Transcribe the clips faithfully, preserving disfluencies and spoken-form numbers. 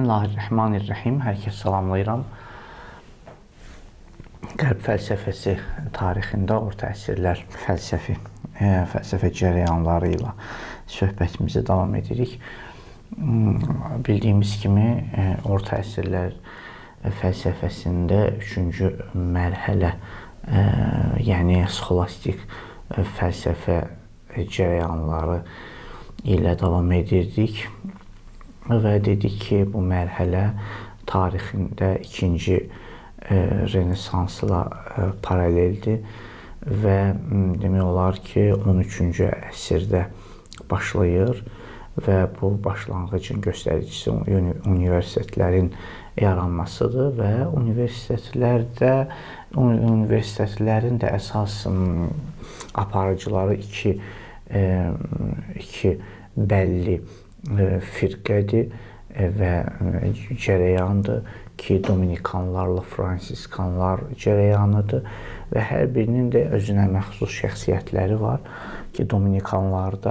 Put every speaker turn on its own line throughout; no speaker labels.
Bismillahirrahmanirrahim. Hər kəs salamlayıram. Qərb fəlsəfəsi tarixində orta əsrlər fəlsəfi, e, fəlsəfə cərəyanları ilə söhbətimizi davam edirik. Bildiyimiz kimi e, orta əsrlər fəlsəfəsində üçüncü mərhələ, e, yəni sxolastik e, fəlsəfə cərəyanları ilə davam edirdik. Və dedik ki, bu mərhələ tarixində ikinci e, Renesansla e, paraleldir və demək olar ki, on üçüncü əsrdə başlayır və bu başlanğıcın göstəricisi universitetlərin yaranmasıdır və universitetlərdə universitetlərin də əsas aparıcıları iki e, iki bəlli firqədir və cərəyandır ki, Dominikanlarla Fransiskanlar cərəyanıdır və hər birinin də özünə məxsus şəxsiyyətləri var ki, Dominikanlarda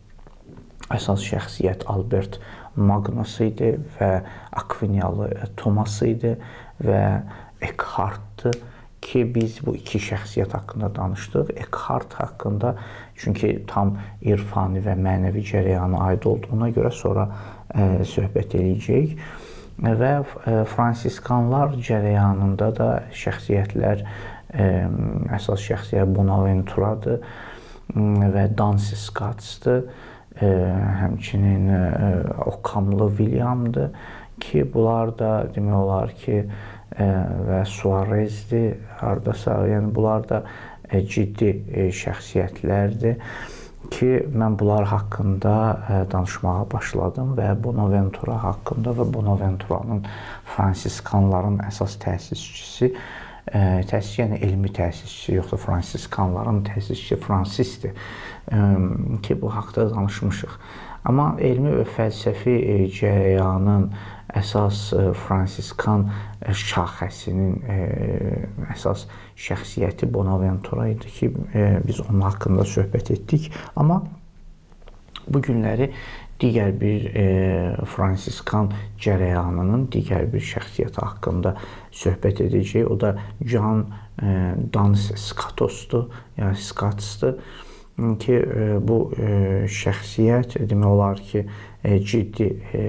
əsas şəxsiyyət Albert Magnus idi və Akviniyalı Thomas idi və Eckhart'dır ki, biz bu iki şəxsiyyət haqqında danışdıq. Eckhart haqqında, çünki tam irfani və mənəvi cərəyana aid olduğuna görə sonra e, söhbət edəcəyik. Və e, Fransiskanlar cərəyanında da şəxsiyyətlər, e, əsas şəxsiyyət Bonaventuradır və Duns Scots'dır. E, həmçinin e, Okamlı William'dır ki, bunlar da demək olar ki, və Suarezdir, hardasa, yəni bunlar da ciddi şəxsiyyətlərdir ki, mən bunlar haqqında danışmağa başladım və Bonaventura haqqında və Bonaventuranın Fransiskanların əsas təsisçisi, təsis, yəni elmi təsisçisi, yoxsa Fransiskanların təsisçisi Fransisdir ki, bu haqda danışmışıq. Amma elmi və fəlsəfi cərəyanın əsas Fransiskan şaxəsinin əsas şəxsiyyəti Bonaventura idi ki, biz onun haqqında söhbət etdik. Amma bu günləri digər bir Fransiskan cərəyanının digər bir şəxsiyyəti haqqında söhbət edəcəyik. O da John Duns Scotus'dur, yəni Scots'dır ki, bu şəxsiyyət demək olar ki, ciddi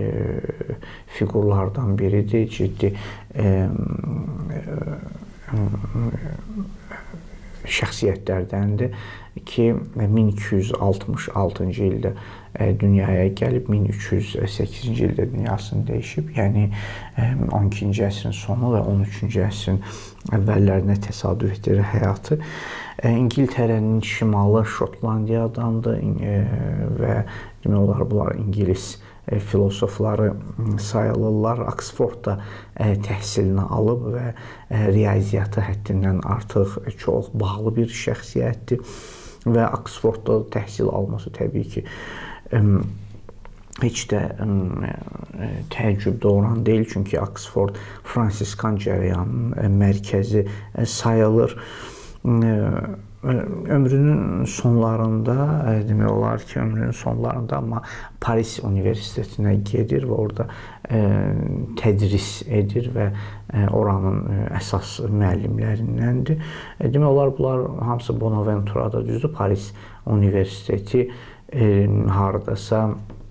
fiqurlardan biridir, ciddi şəxsiyyətlərdəndir ki, min iki yüz altmış altıncı ildə dünyaya gəlib, min üç yüz səkkizinci ildə dünyasını dəyişib. Yəni on ikinci əsrin sonu və on üçüncü əsrin əvvəllərinə təsadüf edir həyatı. İngiltərənin şimalı Şotlandiyadandır və demək olar, bunlar İngilis filosofları sayılırlar. Oksfordda təhsilini alıb və riyaziyyatı həddindən artıq çox bağlı bir şəxsiyyətdir və Oksfordda təhsil alması təbii ki, heç də təəccüb doğuran deyil, çünki Oksford Fransiskan cərəyanının mərkəzi sayılır. Ömrünün sonlarında, demək olar ki, ömrünün sonlarında, amma Paris Universitetinə gedir və orada tədris edir və oranın əsas müəllimlərindəndir. Demək olar, bunlar hamısı Bonaventurada, düzdür, Paris Universiteti haradasa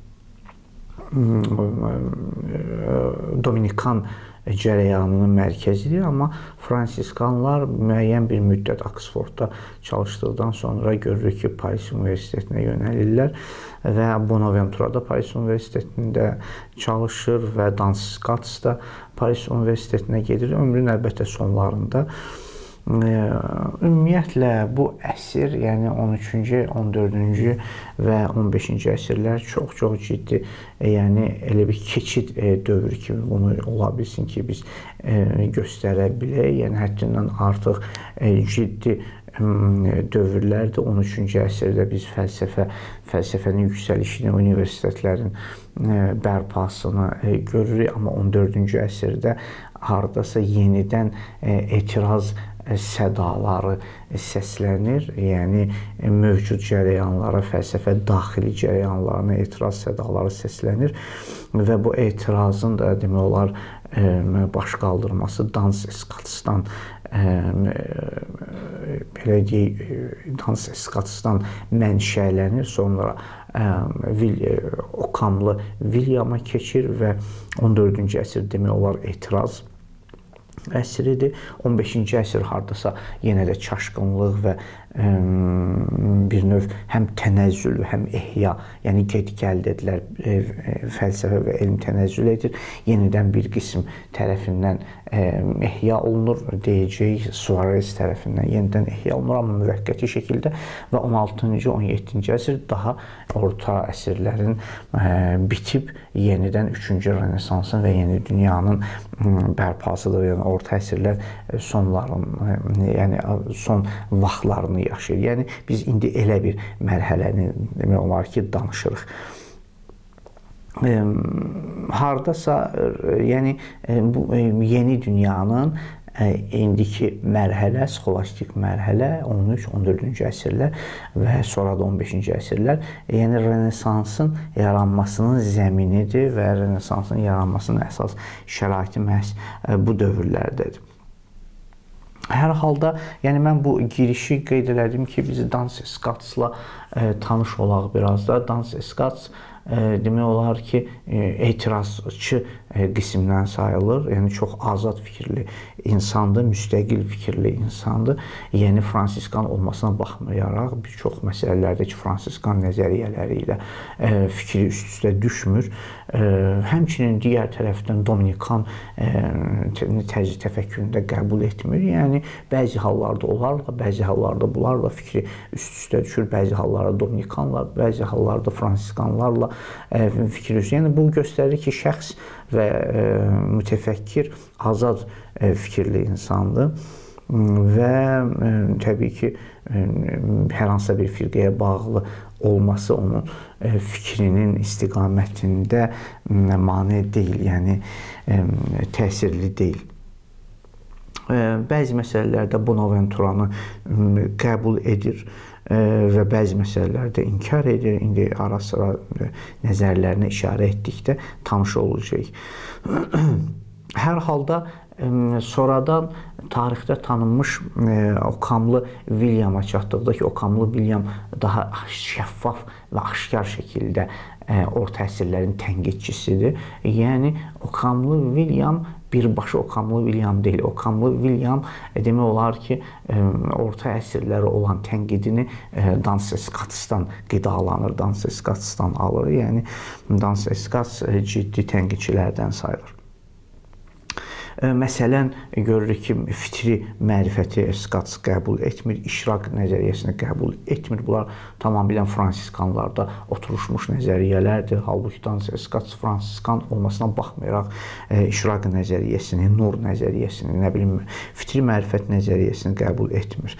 Dominikan cərəyanının mərkəzidir, amma Fransiskanlar müəyyən bir müddət Oksfordda çalışdıqdan sonra görürük ki, Paris Universitetinə yönəlirlər və Bonaventurada Paris Universitetində çalışır və Duns Scots da Paris Universitetinə gedir. Ömrün əlbəttə sonlarında. Ümumiyyətlə, bu əsr, yəni on üçüncü, on dördüncü və on beşinci əsrlər çox-çox ciddi, yəni elə bir keçid dövrü kimi bunu ola bilsin ki, biz göstərə bilək. Yəni, həddindən artıq ciddi dövrlərdir. on üçüncü əsrdə biz fəlsəfə, fəlsəfənin yüksəlişini, universitetlərin bərpasını görürük, amma on dördüncü əsrdə hardasa yenidən etiraz sədaları səslənir. Yəni mövcud cərəyanlara, fəlsəfə daxili cərəyanlarına etiraz sədaları səslənir və bu etirazın da demək olar baş qaldırması dans eskatsdan belə deyək, dans eskatsdan mənşələnir. Sonra Okamlı Williama keçir və on dördüncü əsr demək olar etiraz əsridir. on beşinci əsr hardasa yenə də çaşqınlıq və bir növ həm tənəzzül, həm ehya, yəni get-gəl dedilər, fəlsəfə və elm tənəzzül edir. Yenidən bir qism tərəfindən ehya olunur, deyəcək, Suarez tərəfindən yenidən ehya olunur, amma müvəqqəti şəkildə və on altıncı on yeddinci əsr daha orta əsrlərin bitib yenidən üçüncü Renesansın və yeni dünyanın bərpasıdır. Yəni orta əsrlər sonların, yəni son vaxtlarını yaşayır. Yəni biz indi elə bir mərhələni demək olar ki, danışırıq. Hardasa, yəni bu yeni dünyanın indiki mərhələ, sxolastik mərhələ on üç on dördüncü əsrlər və sonra da on beşinci əsrlər, yəni Renesansın yaranmasının zəminidir və Renesansın yaranmasının əsas şəraiti məhz bu dövrlərdədir. Hər halda, yəni mən bu girişi qeyd elədim ki, bizi Dans Eskatsla tanış olaq biraz da. Dans Eskats demək olar ki, etirazçı qismdən sayılır. Yəni çox azad fikirli insandır, müstəqil fikirli insandır. Yeni fransiskan olmasına baxmayaraq bir çox məsələlərdə ki, fransiskan nəzəriyyələri ilə fikri üst-üstə düşmür. Həmçinin digər tərəfdən Dominikan tərzi təfəkküründə qəbul etmir. Yəni bəzi hallarda onlarla, bəzi hallarda bunlarla fikri üst-üstə düşür. Bəzi hallarda Dominikanlar, bəzi hallarda fransiskanlarla fikir üstü. Yəni bu göstərir ki, şəxs və mütəfəkkir azad fikirli insandır və təbii ki, hər hansısa bir firqəyə bağlı olması onun fikrinin istiqamətində mane deyil, yəni təsirli deyil. Bəzi məsələlərdə Bonaventuranı qəbul edir və bəzi məsələlərdə inkar edir. İndi ara-sıra nəzərlərinə işarə etdikdə tanış olacaq. Hər halda sonradan tarixdə tanınmış Okamlı Williama çatdıqda ki, Okamlı William daha şəffaf və aşkar şəkildə orta əsrlərin tənqidçisidir. Yəni Okamlı William birbaşa Okamlı William deyil. Okamlı William demək olar ki, orta əsrlərə olan tənqidini Dans Eskatsdan qidalanır, Dans Eskatsdan alır. Yəni Dans Eskats ciddi tənqidçilərdən sayılır. Məsələn, görürük ki, fitri mərifəti Eskats qəbul etmir, işraq nəzəriyyəsini qəbul etmir. Bunlar tamamilə fransiskanlarda oturuşmuş nəzəriyyələrdir. Halbuki Dans Eskats fransiskan olmasına baxmayaraq işraq nəzəriyyəsini, nur nəzəriyyəsini, nə bilim, fitri mərifət nəzəriyyəsini qəbul etmir.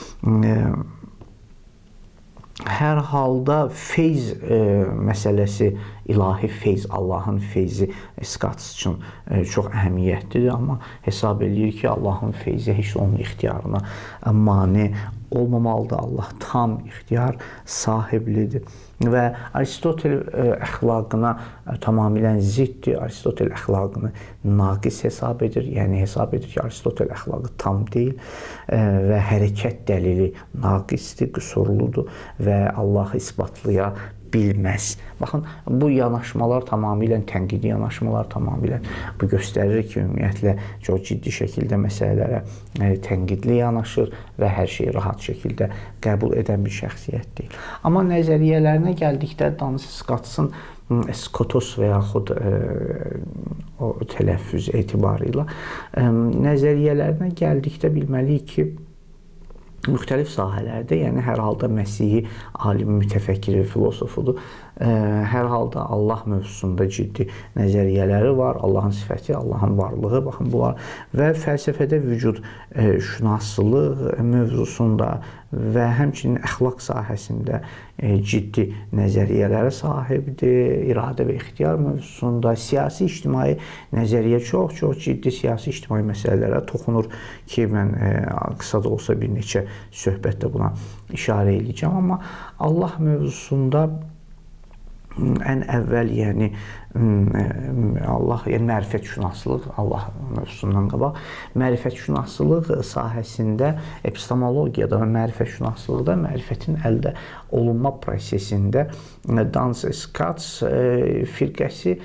Hər halda feyz məsələsi, ilahi feyz, Allahın feyzi Eskats üçün çox əhəmiyyətlidir, amma hesab edir ki, Allahın feyzi heç onun ixtiyarına mane olmamalıdır. Allah tam ixtiyar sahiblidir və Aristotel əxlaqına tamamilə ziddir. Aristotel əxlaqını naqis hesab edir. Yəni hesab edir ki, Aristotel əxlaqı tam deyil və hərəkət dəlili naqisdir, qüsurludur və Allahı isbatlaya bilməz. Baxın, bu yanaşmalar tamamilə tənqidi yanaşmalar, tamamilə bu göstərir ki, ümumiyyətlə çox ciddi şəkildə məsələlərə tənqidli yanaşır və hər şeyi rahat şəkildə qəbul edən bir şəxsiyyət deyil. Amma nəzəriyyələrinə gəldikdə Dans Eskatsın Skotos və yaxud o tələffüz etibarı ilə nəzəriyyələrinə gəldikdə bilməliyik ki, müxtəlif sahələrdə, yəni hər halda Məsihi alimi, mütəfəkkiri, filosofudur. Hər halda Allah mövzusunda ciddi nəzəriyyələri var. Allahın sifəti, Allahın varlığı, baxın bunlar və fəlsəfədə vücud şünaslıq mövzusunda və həmçinin əxlaq sahəsində ciddi nəzəriyyələrə sahibdir. İradə və ixtiyar mövzusunda siyasi, ictimai nəzəriyyə çox-çox ciddi siyasi, ictimai məsələlərə toxunur ki, mən qısa da olsa bir neçə söhbətdə buna işarə edəcəm. Amma Allah mövzusunda ən əvvəl, yəni Allah, yəni mərifətşünaslıq, Allah mövzusundan qabaq, mərifətşünaslıq sahəsində, epistemologiyada və mərifətşünaslıqda mərifətin əldə olunma prosesində Duns Scotus firqəsi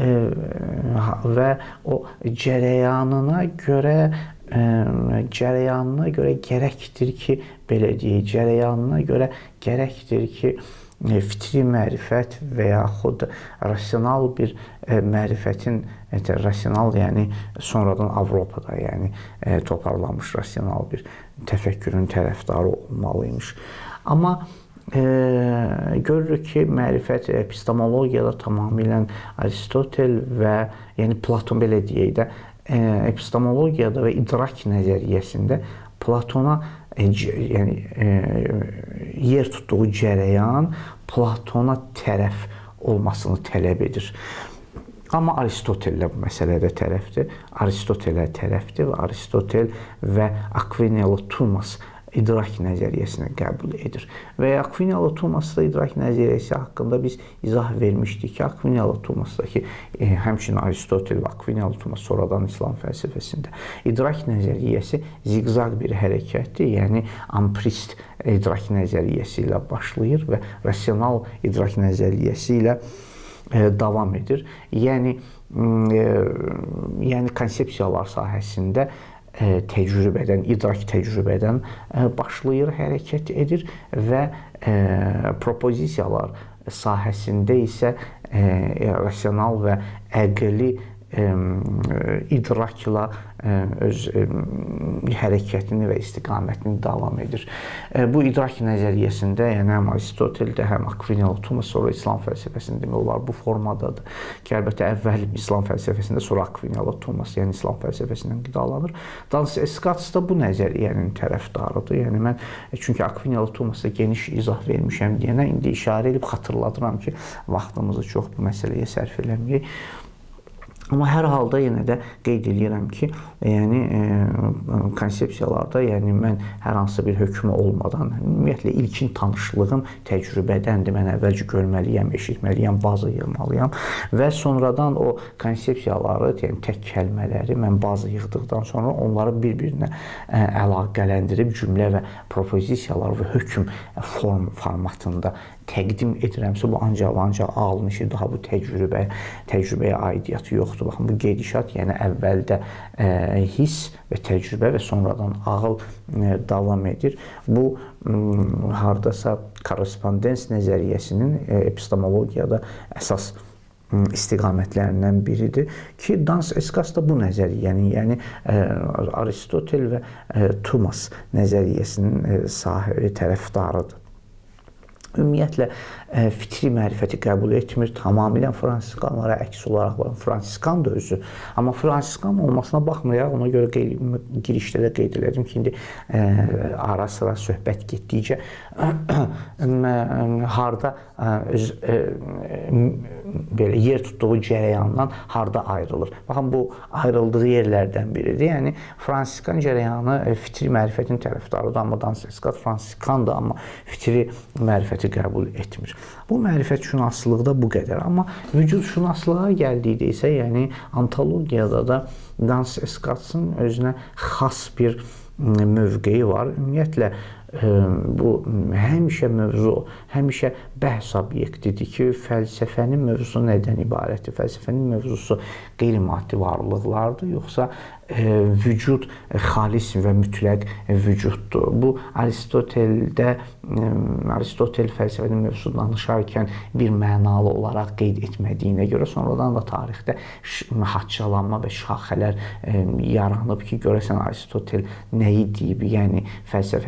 və o cərəyanına görə cərəyanına görə gərəkdir ki, belə deyək, cərəyanına görə gərəkdir ki, fitri mərifət və yaxud rasional bir mərifətin, rasional, yəni sonradan Avropada, yəni toparlanmış rasional bir təfəkkürün tərəfdarı olmalıymış. Amma e, görürük ki, mərifət epistemologiyada tamamilə Aristotel və, yəni Platon, belə deyək də, epistemologiyada və idrak nəzəriyyəsində Platona yəni yer tutduğu cərəyan Platona tərəf olmasını tələb edir. Amma Aristotellə bu məsələdə tərəfdir. Aristotelə tərəfdir və Aristotel və Aquinian Thomas idrak nəzəriyyəsini qəbul edir. Və Aquinian Thomas'da idrak nəzəriyyəsi haqqında biz izah vermişdik ki, Aquinian Thomas'dakı e, həmçinin Aristotel və Aquinian Thomas sonradan İslam fəlsəfəsində idrak nəzəriyyəsi ziqzaq bir hərəkətdir. Yəni amprist idrak nəzəriyyəsi ilə başlayır və rasional idrak nəzəriyyəsi ilə e, davam edir. Yəni e, yəni konsepsiyalar sahəsində təcrübədən, idrak təcrübədən başlayır, hərəkət edir və propozisiyalar sahəsində isə rasional və əqli idrakla öz hərəkətini və istiqamətini davam edir. Bu idrak nəzəriyyəsində, yəni həm Aristoteldə, həm Aquinian Thomas, sonra İslam fəlsəfəsində demək olar bu formadadır ki, əlbəttə əvvəl İslam fəlsəfəsində, sonra Aquinian Thomas, yəni İslam fəlsəfəsindən qidalanır. Duns Scotus da bu nəzəriyyənin tərəfdarıdır. Yəni mən çünki Aquinian Thomas'a geniş izah vermişəm deyənə indi işarə edib xatırladıram ki, vaxtımızı çox bu məsələyə sərf eləməyək. Amma hər halda yenə də qeyd edirəm ki, yəni e, konsepsiyalarda, yəni mən hər hansı bir hökmü olmadan, ümumiyyətlə ilkin tanışlığım təcrübədəndir. Mən əvvəlcə görməliyəm, eşitməliyəm, baza yığmalıyam və sonradan o konsepsiyaları, yəni tək kəlmələri mən baza yığdıqdan sonra onları bir-birinə ə, əlaqələndirib cümlə və propozisiyalar və hökm form formatında təqdim edirəmsə, bu ancaq ancaq ağlın işi, daha bu təcrübə, təcrübəyə aidiyyatı yoxdur. Baxın, bu gedişat, yəni əvvəldə ə, hiss və təcrübə və sonradan ağıl ə, davam edir. Bu ə, hardasa korrespondens nəzəriyyəsinin ə, epistemologiyada əsas ə, istiqamətlərindən biridir ki, Duns Scotus da bu nəzəriyyənin, yəni ə, Aristotel və ə, Thomas nəzəriyyəsinin ə, sahibi, tərəfdarıdır. Ümumiyyətlə, fitri mərifəti qəbul etmir, tamamilə fransiskanlara əks olaraq, fransiskan da özü. Amma fransiskan olmasına baxmayaraq, ona görə qeyd, girişdə də qeyd elədim ki, indi ə, ara sıra söhbət getdikcə harda ə, öz, ə, belə yer tutduğu cərəyandan harda ayrılır. Baxın, bu ayrıldığı yerlərdən biridir. Yəni, fransiskan cərəyanı fitri mərifətin tərəfdarıdır, amma Duns Scotus fransiskandır, amma fitri mərifəti qəbul etmir. Bu mərifətşünaslıqda bu qədər. Amma vücudşünaslığa gəldikdə isə, yəni ontologiyada da Duns Scotus'un özünə xas bir mövqeyi var. Ümumiyyətlə, bu həmişə mövzu, həmişə bəhs obyektidir ki, fəlsəfənin mövzusu nədən ibarətdir? Fəlsəfənin mövzusu qeyri-maddi varlıqlardır, yoxsa e, vücud e, xalis və mütləq e, vücuddur. Bu Aristoteldə, e, Aristotel fəlsəfənin mövzusunu danışarkən bir mənalı olaraq qeyd etmədiyinə görə sonradan da tarixdə haçalanma və şaxələr e, yaranıb ki, görəsən Aristotel nəyi deyib, yəni fəlsəfənin mövzusu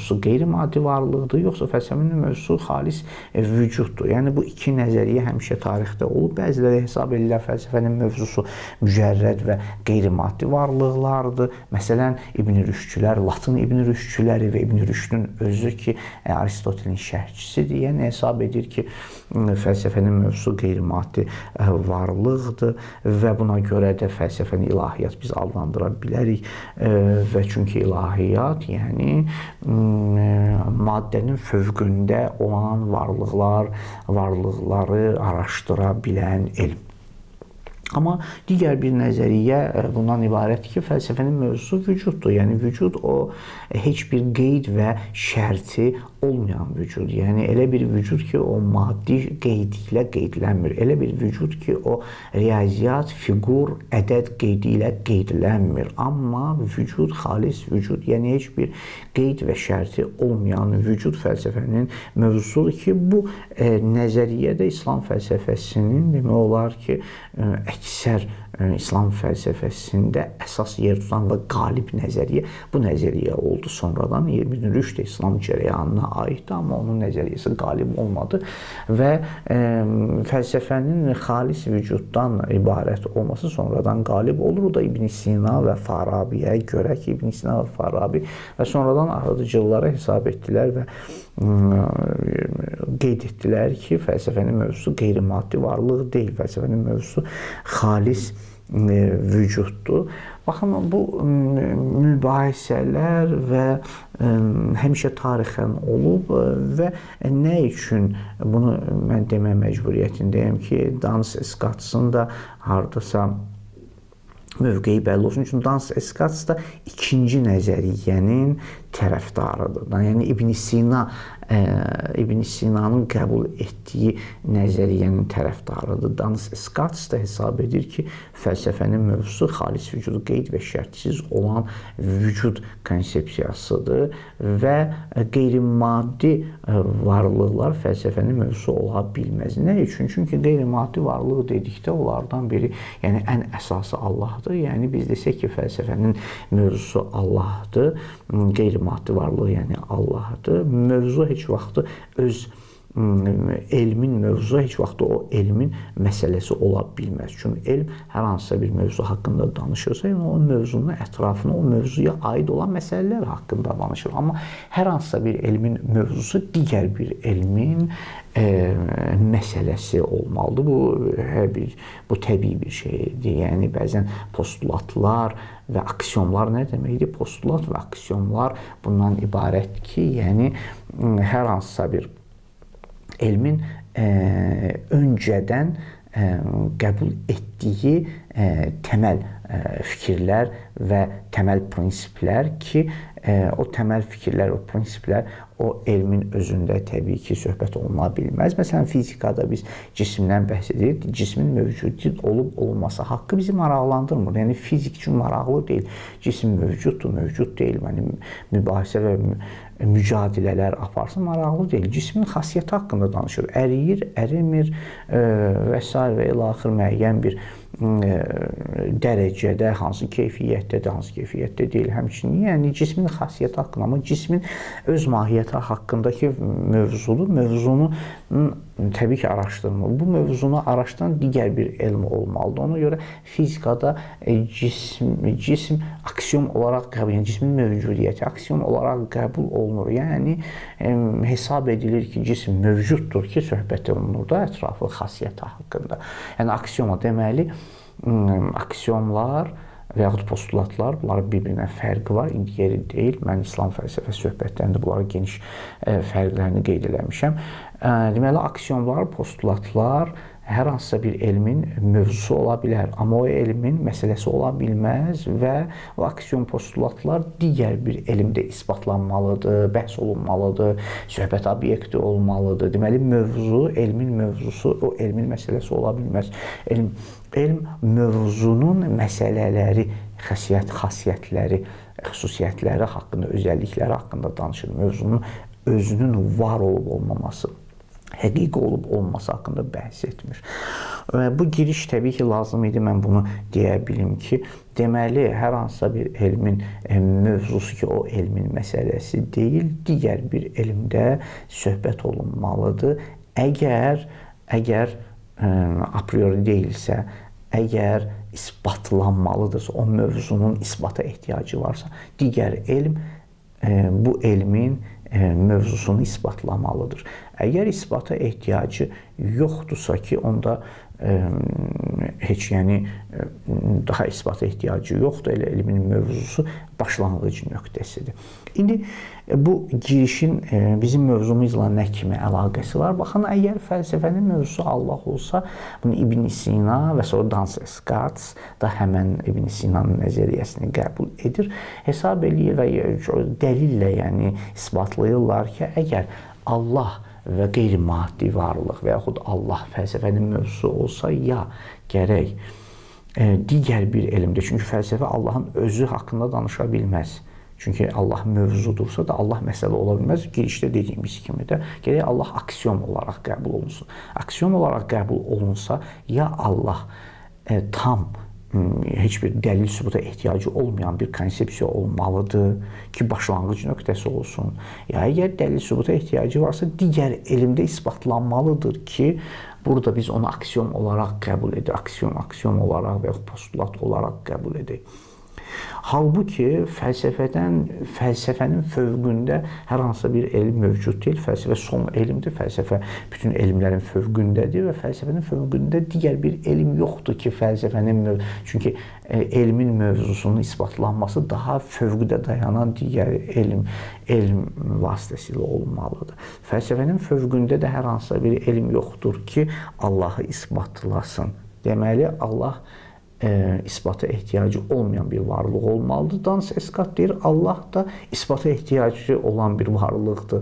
mövzusu qeyri-maddi varlıqdır, yoxsa fəlsəfənin mövzusu xalis vücuddur. Yəni bu iki nəzəriyyə həmişə tarixdə olub. Bəziləri hesab edirlər fəlsəfənin mövzusu mücərrəd və qeyri-maddi varlıqlardır. Məsələn, İbn Rüşdçülər, Latın İbn Rüşdçüləri və İbn Rüşdün özü ki, Aristotelin şərhçisidir. Yəni hesab edir ki, fəlsəfənin mövzusu qeyri-maddi varlıqdır və buna görə də fəlsəfəni ilahiyyat biz adlandıra bilərik və çünki ilahiyyat, yəni maddənin fövqündə olan varlıqlar, varlıqları araşdıra bilən elm. Amma digər bir nəzəriyyə bundan ibarətdir ki, fəlsəfənin mövzusu vücuddur. Yəni vücud o heç bir qeyd və şərti olmayan vücud. Yəni elə bir vücud ki, o maddi qeydi ilə qeydlənmir. Elə bir vücud ki, o riyaziyyat, fiqur, ədəd qeydi ilə qeydlənmir. Amma vücud xalis vücud, yəni heç bir qeyd və şərti olmayan vücud fəlsəfənin mövzusudur ki, bu e, nəzəriyyədə İslam fəlsəfəsinin demək olar ki, e, əksər İslam fəlsəfəsində əsas yer tutan və qalib nəzəriyyə bu nəzəriyyə oldu. Sonradan İbn Rüşd İslam cərəyanına aiddir, amma onun nəzəriyyəsi qalib olmadı və e, fəlsəfənin xalis vücuddan ibarət olması sonradan qalib olur. O da İbn Sina və Farabiyə görə ki, İbn Sina və Farabi və sonradan ardıcıllara hesab etdilər və qeyd etdilər ki, fəlsəfənin mövzusu qeyri-maddi varlıq deyil, fəlsəfənin mövzusu xalis vücuddur. Baxın, bu mübahisələr və həmişə tarixən olub və nə üçün bunu mən demək məcburiyyətindəyim ki, Dans Scots'ın da hardasa mövqeyi bəlli olsun. Çünki Dans Scots da ikinci nəzəriyyənin tərəfdarıdır. Yəni İbn Sina İbn Sinanın qəbul etdiyi nəzəriyyənin tərəfdarıdır. Dans Scots da hesab edir ki, fəlsəfənin mövzusu xalis vücudu qeyd və şərtsiz olan vücud konsepsiyasıdır və qeyri-maddi varlıqlar fəlsəfənin mövzusu ola bilməz. Nə üçün? Çünki qeyri-maddi varlıq dedikdə onlardan biri, yəni ən əsası Allahdır. Yəni biz desək ki, fəlsəfənin mövzusu Allahdır, qeyri-maddi varlıq yəni Allahdır. Mövzu heç vaxtı öz elmin mövzusu heç vaxtı o elmin məsələsi ola bilməz. Çünki elm hər hansısa bir mövzu haqqında danışırsa, yəni o mövzunun ətrafına, o mövzuya aid olan məsələlər haqqında danışır. Amma hər hansısa bir elmin mövzusu digər bir elmin e, məsələsi olmalıdır. Bu, hər bir, bu təbii bir şeydir. Yəni bəzən postulatlar və aksiyonlar nə deməkdir? Postulat və aksiyonlar bundan ibarətdir ki, yəni hər hansısa bir elmin e, öncədən e, qəbul etdiyi e, təməl e, fikirlər və təməl prinsiplər ki, e, o təməl fikirlər, o prinsiplər o elmin özündə təbii ki, söhbət oluna bilməz. Məsələn, fizikada biz cisimdən bəhs edirik. Cismin mövcudi olub-olunması haqqı bizi maraqlandırmır. Yəni, fizik üçün maraqlı deyil. Cisim mövcuddur, mövcud deyil. Yəni, mübahisə və mücadilələr aparsın, maraqlı deyil. Cismin xasiyyəti haqqında danışır. Əriyir, ərimir e, və s. və ilaxır müəyyən bir e, dərəcədə, hansı keyfiyyətdədir, hansı keyfiyyətdə deyil. Həmçinin, yəni cismin xasiyyəti haqqında, amma cismin öz mahiyyəti haqqındakı mövzudur. Mövzunu təbii ki, araşdırmalı. Bu mövzunu araşdıran digər bir elm olmalıdır. Ona görə fizikada cism, cism aksiyon olaraq qəbul, yəni cismin mövcudiyyəti aksiyon olaraq qəbul olunur. Yəni hesab edilir ki, cism mövcuddur ki, söhbət olunur da ətraflı xasiyyəti haqqında. Yəni aksiyona deməli, aksiyonlar və yaxud postulatlar, bunların bir-birinə fərqi var, digəri deyil. Mən İslam fəlsəfəsi söhbətlərində bunları geniş fərqlərini qeyd eləmişəm. Deməli, aksiyonlar, postulatlar hər hansısa bir elmin mövzusu ola bilər, amma o elmin məsələsi ola bilməz və o aksiyon postulatlar digər bir elmdə isbatlanmalıdır, bəhs olunmalıdır, söhbət obyekti olmalıdır. Deməli, mövzu, elmin mövzusu o elmin məsələsi ola bilməz. Elm, elm mövzunun məsələləri, xasiyyət, xasiyyətləri, xüsusiyyətləri haqqında, özəllikləri haqqında danışır. Mövzunun özünün var olub olmaması, həqiqi olub olması haqqında bəhs etmir. Bu giriş təbii ki, lazım idi. Mən bunu deyə bilim ki, deməli, hər hansısa bir elmin mövzusu ki, o elmin məsələsi deyil, digər bir elmdə söhbət olunmalıdır. Əgər, əgər a priori deyilsə, əgər isbatlanmalıdırsa, o mövzunun isbata ehtiyacı varsa, digər elm bu elmin mövzusunu isbatlamalıdır. Əgər isbata ehtiyacı yoxdursa ki, onda heç yəni daha isbata ehtiyacı yoxdur, elə elmin mövzusu başlanğıc nöqtəsidir. İndi bu girişin bizim mövzumuzla nə kimi əlaqəsi var? Baxın, əgər fəlsəfənin mövzusu Allah olsa, bunu İbn Sina və sonra Duns Scotus da həmən İbn Sinanın nəzəriyyəsini qəbul edir, hesab eləyir və dəlillə yəni isbatlayırlar ki, əgər Allah və qeyri-maddi varlıq və yaxud Allah fəlsəfənin mövzusu olsa, ya gərək digər bir elmdə, çünki fəlsəfə Allahın özü haqqında danışa bilməz. Çünki Allah mövzudursa da Allah məsələ ola bilməz. Girişdə dediyimiz kimi də gərək Allah aksiyon olaraq qəbul olunsun. Aksiyon olaraq qəbul olunsa, ya Allah e, tam heç bir dəlil sübuta ehtiyacı olmayan bir konsepsiya olmalıdır ki, başlanğıc nöqtəsi olsun. Ya əgər dəlil sübuta ehtiyacı varsa, digər elmdə isbatlanmalıdır ki, burada biz onu aksiyon olaraq qəbul edək, aksiyon, aksiyon olaraq və ya postulat olaraq qəbul edək. Halbuki fəlsəfədən, fəlsəfənin fövqündə hər hansısa bir elm mövcud deyil. Fəlsəfə son elmdir. Fəlsəfə bütün elmlərin fövqündədir və fəlsəfənin fövqündə digər bir elm yoxdur ki, fəlsəfənin mövzusu. Çünki elmin mövzusunun isbatlanması daha fövqdə dayanan digər elm, elm vasitəsilə olmalıdır. Fəlsəfənin fövqündə də hər hansısa bir elm yoxdur ki, Allahı isbatlasın. Deməli, Allah E, isbata ehtiyacı olmayan bir varlıq olmalıdır. Duns Scotus deyir, Allah da isbata ehtiyacı olan bir varlıqdır.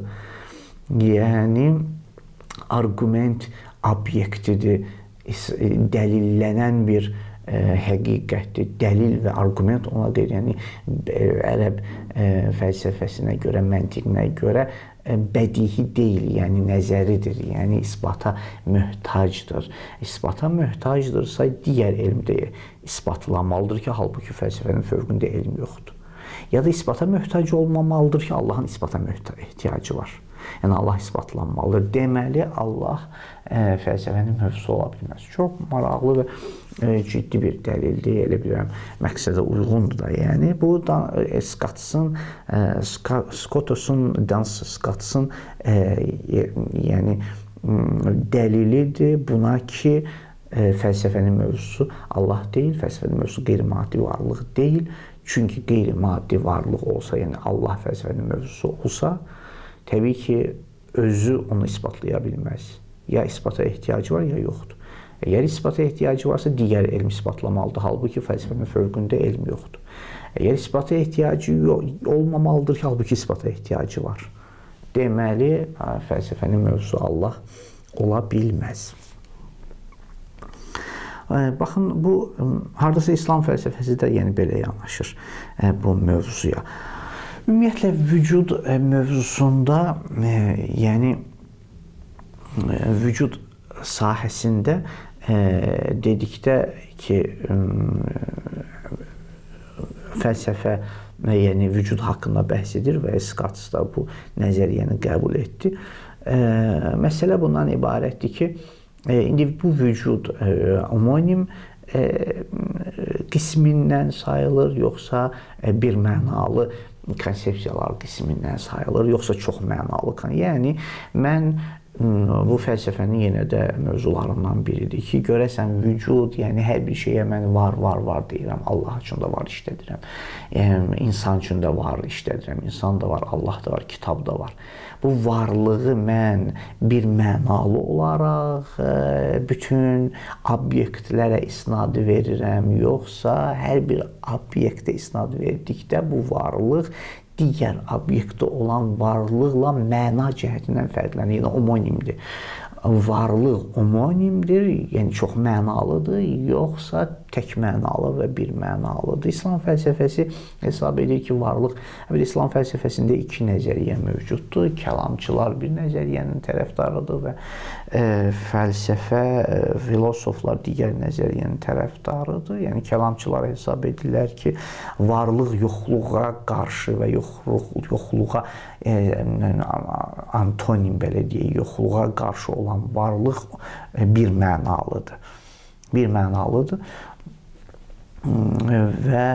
Yəni, argument obyektidir, dəlillənən bir e, həqiqətdir. Dəlil və argument ona deyir, yəni e, ərəb e, fəlsəfəsinə görə, məntiqinə görə bədihi deyil, yəni nəzəridir, yəni isbata möhtacdır. İsbata möhtacdırsa, digər elmdə isbatlanmalıdır ki, halbuki fəlsəfənin fövqündə elm yoxdur. Ya da isbata möhtac olmamalıdır ki, Allahın isbata ehtiyacı var. Yəni, Allah isbatlanmalıdır. Deməli, Allah ə, fəlsəfənin mövzusu ola bilməz. Çox maraqlı və ə, ciddi bir dəlildir, elə bilirəm, məqsədə uyğundur da. Yəni, bu da Scotus'un, Scotus'un, Duns Scotus'un yəni, dəlilidir buna ki, ə, fəlsəfənin mövzusu Allah deyil, fəlsəfənin mövzusu qeyri-maddi varlıq deyil. Çünki qeyri-maddi varlıq olsa, yəni Allah fəlsəfənin mövzusu olsa, təbii ki, özü onu isbatlaya bilməz. Ya isbata ehtiyacı var, ya yoxdur. Əgər isbata ehtiyacı varsa, digər elm isbatlamalıdır. Halbuki fəlsəfənin fövqündə elm yoxdur. Əgər isbata ehtiyacı olmamalıdır ki, halbuki isbata ehtiyacı var. Deməli, fəlsəfənin mövzusu Allah ola bilməz. Baxın, bu, haradasa İslam fəlsəfəsi də yəni belə yanaşır bu mövzuya. Ümumiyyətlə, vücud mövzusunda, e, yəni e, vücud sahəsində e, dedikdə ki, e, fəlsəfə yəni vücud haqqında bəhs edir və Scotus da bu nəzəriyyəni qəbul etdi. E, məsələ bundan ibarətdir ki, e, indi bu vücud e, homonim e, qismindən sayılır, yoxsa e, bir mənalı konsepsiyalar qismindən sayılır, yoxsa çox mənalı. Yəni, mən bu fəlsəfənin yenə də mövzularından biridir ki, görəsən vücud, yəni hər bir şeyə mən var, var, var deyirəm. Allah üçün də var, işlədirəm. Yəni, insan üçün də var, işlədirəm. İnsan da var, Allah da var, kitab da var. Bu varlığı mən bir mənalı olaraq bütün obyektlərə isnad verirəm, yoxsa hər bir obyektə isnad verdikdə bu varlıq digər obyektdə olan varlıqla məna cəhətindən fərqlənir, yəni homonimdir. Varlıq homonimdir, yəni çox mənalıdır, yoxsa tək mənalı və bir mənalıdır. İslam fəlsəfəsi hesab edir ki, varlıq, bir İslam fəlsəfəsində iki nəzəriyyə mövcuddur. Kəlamçılar bir nəzəriyyənin tərəfdarıdır və e, fəlsəfə, e, filosoflar digər nəzəriyyənin tərəfdarıdır. Yəni kəlamçılar hesab edirlər ki, varlıq yoxluğa qarşı və yoxluq, yoxluğa e, antonim belə deyək, yoxluğa qarşı olan varlıq bir mənalıdır. Bir mənalıdır. Və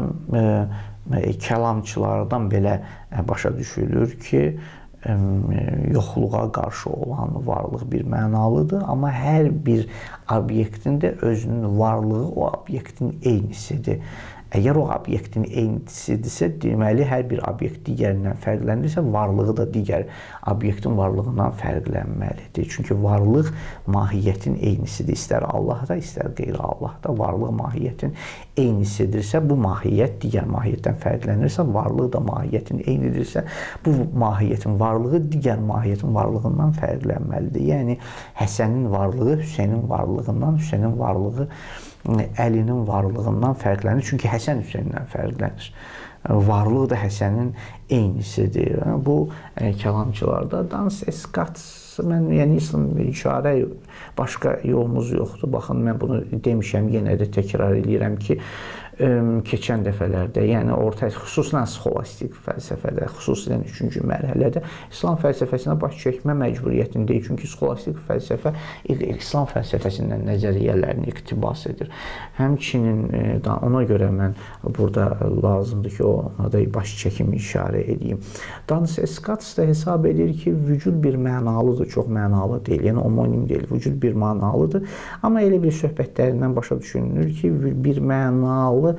e, kəlamçılardan belə başa düşülür ki, e, yoxluğa qarşı olan varlıq bir mənalıdır, amma hər bir obyektin də özünün varlığı o obyektin eynisidir. Əgər o obyektin eynisidirsə, deməli, hər bir obyekt digərindən fərqlənirsə, varlığı da digər obyektin varlığından fərqlənməlidir. Çünki varlıq mahiyyətin eynisidir. İstər Allahda, istər qeyri-Allahda. Varlıq mahiyyətin eynisidirsə, bu mahiyyət digər mahiyyətdən fərqlənirsə, varlıq da mahiyyətin eynidirsə, bu mahiyyətin varlığı digər mahiyyətin varlığından fərqlənməlidir. Yəni, Həsənin varlığı Hüseynin varlığından, Hüseynin varlığı Əlinin varlığından fərqlənir. Çünki Həsən Hüseyndən fərqlənir. Varlıq da Həsənin eynisidir. Bu kəlamçılarda dans eskat, mən yəni işarə, başqa yolumuz yoxdur. Baxın, mən bunu demişəm, yenə də təkrar edirəm ki, keçən dəfələrdə, yəni orta, xüsusən sxolastik fəlsəfədə, xüsusən üçüncü mərhələdə İslam fəlsəfəsinə baş çəkmə məcburiyyətindəyik. Çünki sxolastik fəlsəfə İslam fəlsəfəsindən nəzəriyyələrini iqtibas edir. Həmçinin ona görə mən burada lazımdır ki, ona da baş çəkim işarə edeyim. Dans Escats da hesab edir ki, vücud bir mənalıdır, çox mənalı deyil, yəni homonim deyil, vücud bir mənalıdır. Amma elə bir söhbətlərindən başa düşünülür ki, bir mənalı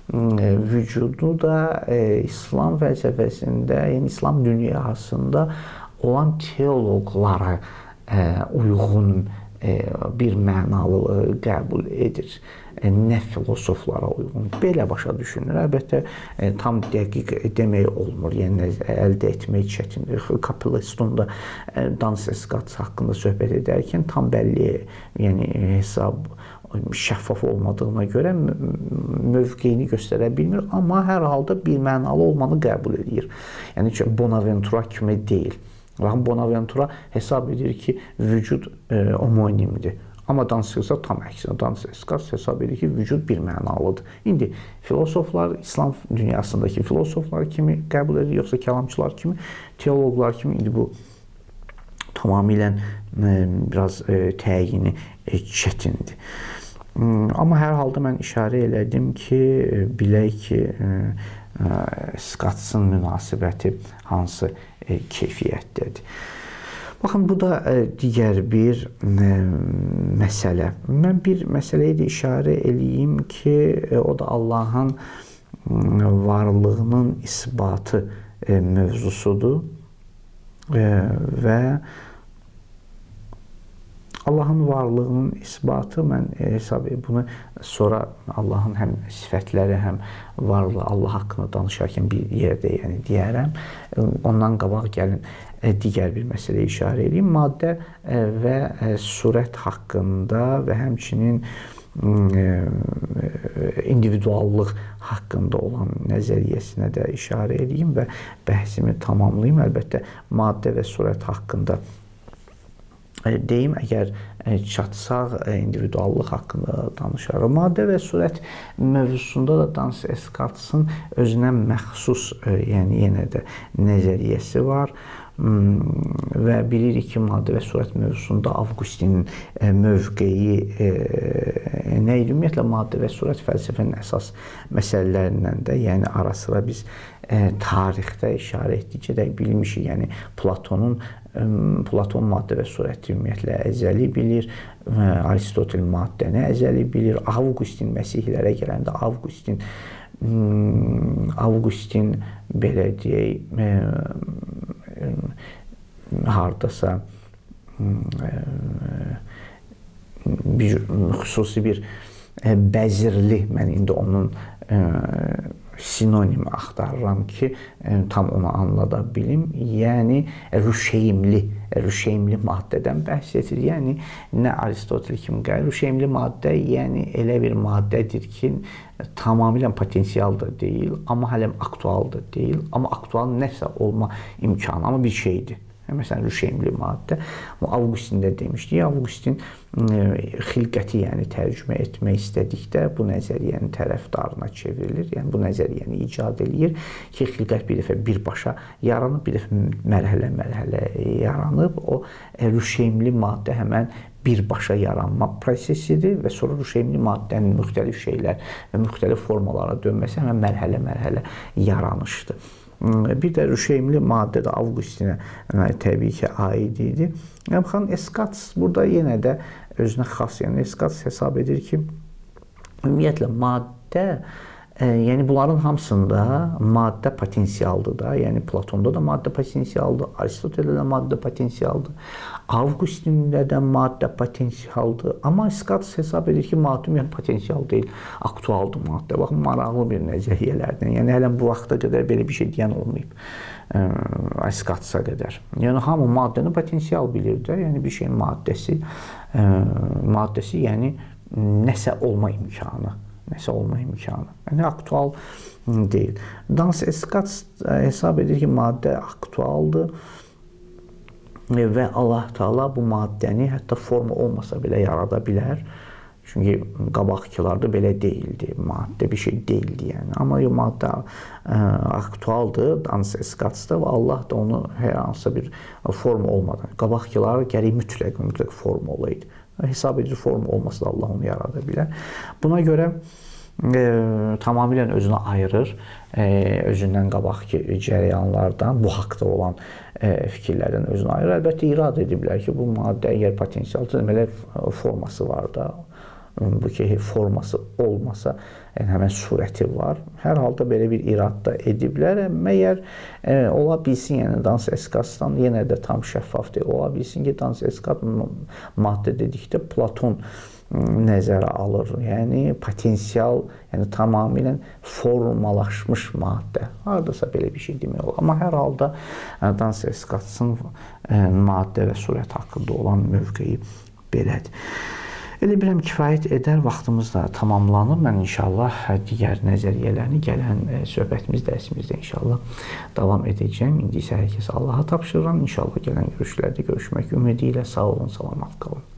vücudu da e, İslam fəlsəfəsində, yəni İslam dünyasında olan teoloqlara e, uyğun e, bir mənalı qəbul edir. E, nə filosoflara uyğun. Belə başa düşünür. Əlbəttə, e, tam dəqiq demək olmur. Yəni, əldə etmək çətindir. Kapelestun da e, Dans Escats haqqında söhbət edərkən tam bəlli, yəni hesab şəffaf olmadığına görə mövqeyini göstərə bilmir, amma hər halda bir mənalı olmanı qəbul edir. Yəni, Bonaventura kimi deyil. Bonaventura hesab edir ki, vücud e, homonimdir. Amma Dans Escats tam əksinə. Dans Escats hesab edir ki, vücud bir mənalıdır. İndi filosoflar, İslam dünyasındakı filosoflar kimi qəbul edir, yoxsa kəlamçılar kimi, teoloqlar kimi, indi bu tamamilə e, biraz e, təyini e, çətindir. Amma hər halda mən işarə elədim ki, bilək ki, Escatsın münasibəti hansı keyfiyyətdədir. Baxın, bu da digər bir məsələ. Mən bir məsələyə də işarə eləyim ki, o da Allahın varlığının isbatı mövzusudur və Allahın varlığının isbatı, mən hesab edirəm, bunu sonra Allahın həm sifətləri, həm varlığı, Allah haqqında danışarkən bir yerdə yəni deyərəm. Ondan qabaq gəlin digər bir məsələyə işarə edeyim. Maddə və surət haqqında və həmçinin individuallıq haqqında olan nəzəriyyəsinə də işarə edeyim və bəhsimi tamamlayayım. Əlbəttə, maddə və surət haqqında deyim, əgər çatsaq individuallıq haqqında danışarıq. Maddə və surət mövzusunda da Dans Escatsın özünə məxsus, yəni yenə də nəzəriyyəsi var və bilirik ki, maddə və surət mövzusunda Avqustinin mövqeyi nə idi? Ümumiyyətlə, maddə və surət fəlsəfənin əsas məsələlərindən də, yəni ara sıra biz tarixdə işarə etdikcə də bilmişik, yəni Platonun Platon maddə və surəti ümumiyyətlə əzəli bilir, Aristotel maddəni əzəli bilir, Avqustin Məsihlərə gələndə Avqustin Avqustin belə deyək, hardasa bir xüsusi bir bəzirli, mən indi onun sinonim axtarıram ki, tam onu anlada bilim. Yəni, rüşeymli, rüşeymli maddədən bəhs edir. Yəni, nə Aristotel kimi gəlir, rüşeymli maddə, yəni elə bir maddədir ki, tamamilə potensial da deyil, amma hələm aktual da deyil, amma aktual nəsə olma imkanı, amma bir şeydir. Məsələn, rüşeymli maddə. Avqustin də demişdi. Avqustin xilqəti, yəni tərcümə etmək istədikdə bu nəzəriyyənin tərəfdarına çevrilir. Yəni, bu nəzəriyyəni icad edir ki, xilqət bir dəfə birbaşa yaranıb, bir dəfə mərhələ-mərhələ yaranıb. O, rüşeymli maddə həmən birbaşa yaranma prosesidir və sonra rüşeymli maddənin müxtəlif şeylər və müxtəlif formalara dönməsi həmən mərhələ-mərhələ yaranışdır. Bir də rüşeymli maddə də Avqustinə təbii ki, aid idi. Xan Eskats burada yenə də özünə xas, yəni Eskats hesab edir ki, ümumiyyətlə maddə, yəni bunların hamısında maddə potensialdır da, yəni Platonda da maddə potensialdır, Aristoteldə də maddə potensialdır, Avqustində də maddə potensialdır, amma Eskats hesab edir ki, maddə yəni potensial deyil, aktualdır maddə. Baxın, maraqlı bir nəzəriyyələrdən, yəni hələn bu vaxta qədər belə bir şey deyən olmayıb Eskatsa qədər. Yəni, hamı maddəni potensial bilir də, yəni bir şeyin maddəsi, maddəsi yəni nəsə olma imkanı. Nəsə olma imkanı. Yəni, aktual deyil. Dans Eskats hesab edir ki, maddə aktualdır və Allah Teala bu maddəni hətta forma olmasa belə yarada bilər. Çünki qabaqkilarda belə deyildi. Maddə bir şey deyildi, yəni. Amma maddə aktualdır, Dans Eskatsda və Allah da onu hər hansısa bir forma olmadan, qabaqkilar gərək mütləq, mütləq forma olaydı. Hesab edir, forma olmasa da Allah onu yarada bilər. Buna görə e, tamamilə özünü ayırır, e, özündən qabaqki cərəyanlardan, bu haqda olan e, fikirlərdən özünü ayırır. Əlbəttə, irad ediblər ki, bu maddə əgər potensialdır, deməli forması var da, bu ki, forması olmasa, yəni həmən surəti var. Hər halda belə bir irad da ediblər. Məyər e, ola bilsin, yəni Dans Eskatsdan yenə də tam şəffaf deyil. Ola bilsin ki, Dans Eskat maddə dedikdə Platon nəzərə alır. Yəni potensial, yəni tamamilə formalaşmış maddə. Haradasa belə bir şey demək olur. Amma hər halda Dans Eskatsın e, maddə və surət haqqında olan mövqeyi belədir. Elə biləm, kifayət edər, vaxtımız da tamamlanır. Mən inşallah digər nəzəriyyələrini gələn söhbətimiz, dərsimizdə inşallah davam edəcəm. İndi isə hər kəs Allaha tapşırıram. İnşallah gələn görüşlərdə görüşmək ümidi ilə sağ olun, salamat qalın.